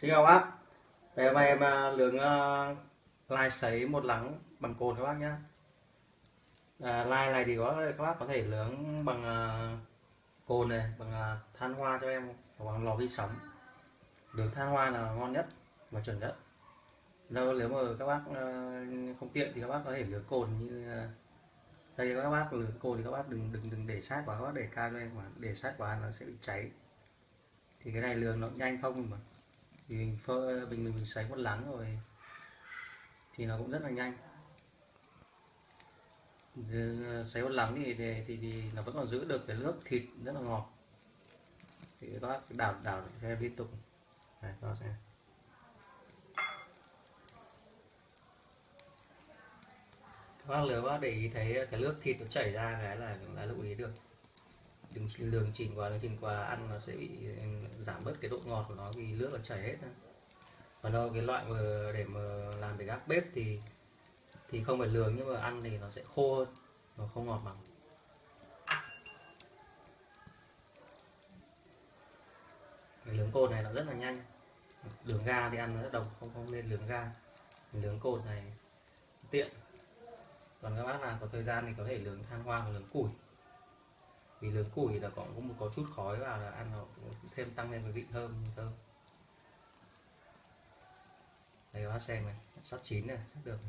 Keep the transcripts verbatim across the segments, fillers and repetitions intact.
Xin chào bác. Đây hôm nay em à, nướng uh, lai sấy một lắng bằng cồn các bác nhé. À, lai này thì có các bác có thể nướng bằng uh, cồn này, bằng uh, than hoa cho em, hoặc bằng lò vi sóng. Nướng than hoa là ngon nhất và chuẩn nhất. Đâu nếu mà các bác uh, không tiện thì các bác có thể nướng cồn như uh, đây. Các bác nướng cồn thì các bác đừng đừng đừng để sát quá, các bác để cao cho em, mà để sát quá nó sẽ bị cháy. Thì cái này nướng nó nhanh không mà. Thì mình phơ mình mình, mình sấy một lắng rồi thì nó cũng rất là nhanh. Sấy một lắng thì, thì thì thì nó vẫn còn giữ được cái nước thịt rất là ngọt. Thì các bác đảo đảo theo liên tục. Đấy, đó sẽ các bác nếu bác để ý thấy cái nước thịt nó chảy ra cái là là lưu ý được. Đừng lường chỉnh quá, lường chỉnh quá ăn nó sẽ bị giảm bớt cái độ ngọt của nó vì nước nó chảy hết. Còn đâu cái loại mà để mà làm để gác bếp thì thì không phải lường, nhưng mà ăn thì nó sẽ khô hơn, nó không ngọt bằng. Cái nướng cồn này nó rất là nhanh. Nướng ga thì ăn nó rất độc, không không nên nướng ga. Nướng cồn này tiện. Còn các bác nào có thời gian thì có thể nướng than hoa hoặc nướng củi. Vì nướng củi là có cũng có chút khói vào là ăn nó thêm tăng lên cái vị thơm thơm. Đây các bác xem này, sắp chín này, sắp được này.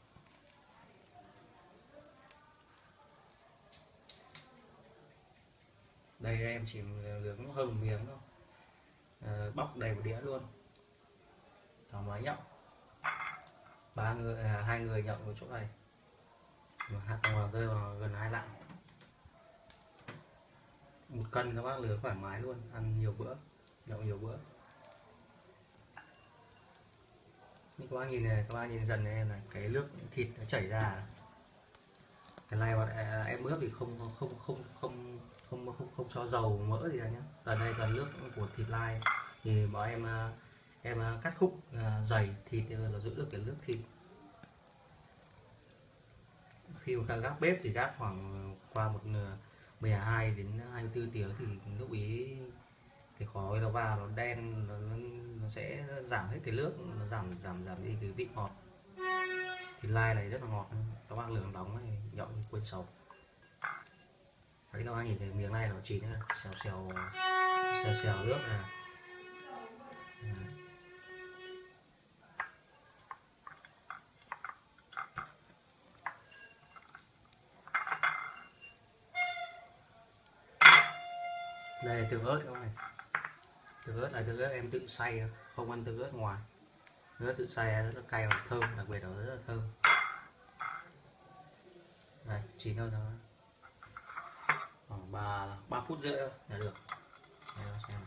Đây em chỉ nướng hơn một miếng thôi, à, bóc đầy một đĩa luôn. Thoải mái nhậu, ba người à, hai người nhậu ở chỗ này mà hạt vào rơi vào gần hai lạng. Một cân các bác nướng thoải mái luôn, ăn nhiều bữa, nhậu nhiều bữa. Các bác nhìn này, các bác nhìn dần này em này, cái nước thịt nó chảy ra. Cái này mà em ướp thì không không không không không không không, không cho dầu mỡ gì ra nhé. Toàn đây toàn nước của thịt lai. Thì bảo em em cắt khúc dày thịt là giữ được cái nước thịt. Khi mà gác bếp thì gác khoảng qua một mười hai đến hai mươi tư tiếng thì lưu ý cái khói nó vào nó đen, nó, nó sẽ giảm hết cái nước, nó giảm giảm giảm đi cái vị ngọt. Thịt lai này rất là ngọt, các bác lửa đóng này nhậu như quên sầu. Đấy, các bác nhìn thấy miếng này nó chín này, xèo xèo xèo xèo nước này. Đây là tương ớt các bạn. Tương ớt là tương ớt em tự xay, không ăn tương ớt ngoài. Tương ớt tự xay rất là cay và thơm, đặc biệt là rất là thơm. Đây, chín thôi thôi. Khoảng ba ba phút rưỡi thôi là được. Đây, xem.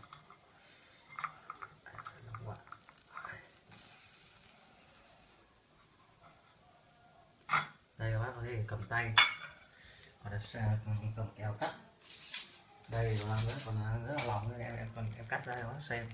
Đây các bác có thể cầm tay hoặc là cầm kéo cắt. Đây nó làm rất còn rất là lỏng, nên em em còn em cắt ra cho bác xem.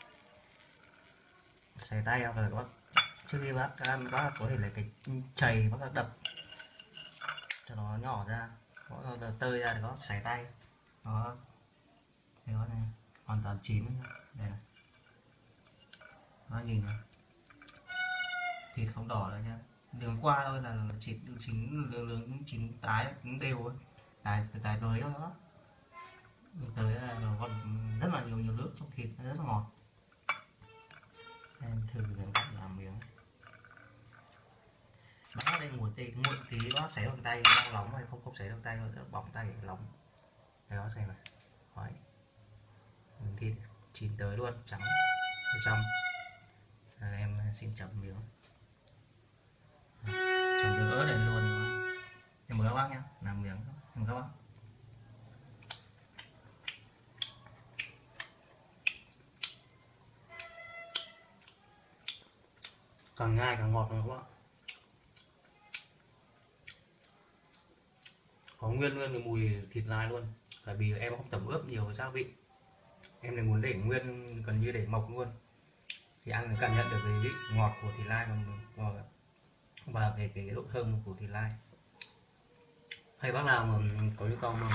Xẻ tay hoặc là các bác trước khi bác ăn bác có thể lấy cái chày bác đập cho nó nhỏ ra, có tơi ra để có xẻ tay. Đó, đây đó này, hoàn toàn chín đây này. Nó nhìn này, thịt không đỏ nữa nhá, nướng qua thôi là thịt chín, nướng chín tái cũng đều ấy, tái tái tới đó. Tới là nó còn rất là nhiều nhiều nước trong thịt, rất là ngọt. Em thử miếng cắt làm miếng. Bác đây một tí muộn tí bác xé bằng tay đang nóng hay không không xé bằng tay nữa, bỏng tay nóng. Đây đó xem này. Đấy. Thịt chín tới luôn, trắng ở trong. Rồi em xin chấm miếng. Chấm tương ớt này luôn. Em mời các bác nhé, làm miếng. Em mời các bác. Càng nhai càng ngọt nữa các bạn. Có nguyên nguyên cái mùi thịt lai luôn. Tại vì em không tẩm ướp nhiều gia vị, em này muốn để nguyên gần như để mộc luôn thì ăn cảm nhận được cái vị ngọt của thịt lai và cái cái độ thơm của thịt lai. Hay bác nào mà có nhu cầu mà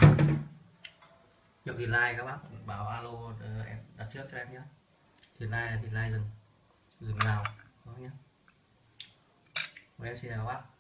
nhậu thịt lai các bác bảo alo em đặt trước cho em nhé. Thịt lai là thịt lai rừng. rừng Lào đó nhé. Em xin chào các bác.